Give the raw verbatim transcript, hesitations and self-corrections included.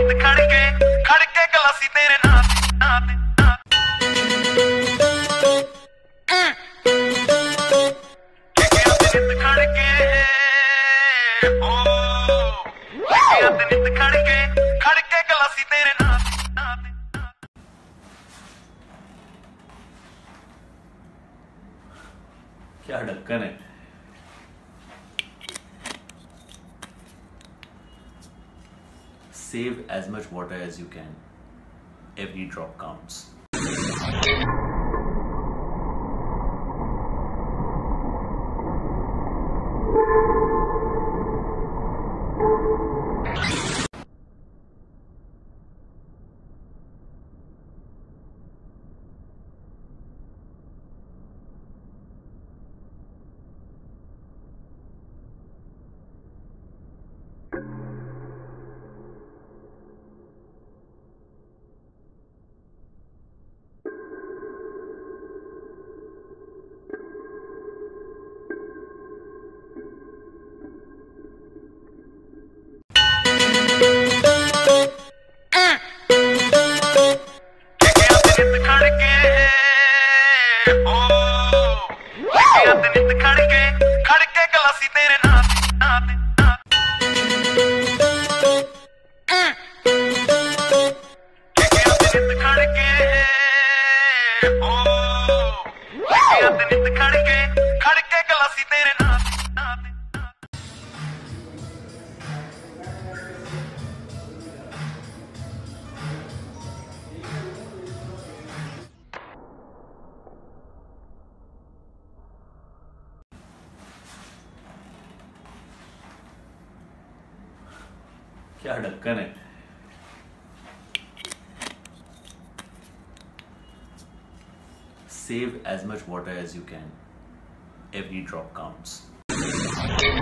ਨਿਤ ਖੜਕੇ ਖੜਕੇ ਗਲਾਸੀ ਤੇਰੇ ਨਾਂ ਤੇ ਨਾਂ ਤੇ ਕਿਕਿਆਂ ਤੇ ਨਿਤ ਖੜਕੇ ਓ ਕਿਕਿਆਂ ਤੇ ਨਿਤ ਖੜਕੇ ਖੜਕੇ ਗਲਾਸੀ ਤੇਰੇ ਨਾਂ ਤੇ ਨਾਂ ਤੇ क्या ढक्कन है। Save as much water as you can. Every drop counts. ਨਿਤ ਖੜਕੇ ਖੜਕੇ ਗਲਾਸੀ ਤੇਰੇ ਨਾਂ ਤੇ ਨਾਂ ਤੇ ਕਿਕਿਆਂ ਤੇ ਨਿਤ ਖੜਕੇ ਓ ਕਿਕਿਆਂ ਤੇ ਨਿਤ ਖੜਕੇ ਖੜਕੇ ਗਲਾਸੀ ਤੇਰੇ ਨਾਂ ਤੇ ਨਾਂ ਤੇ क्या ढक्कन है। Save as much water as you can. Every drop counts.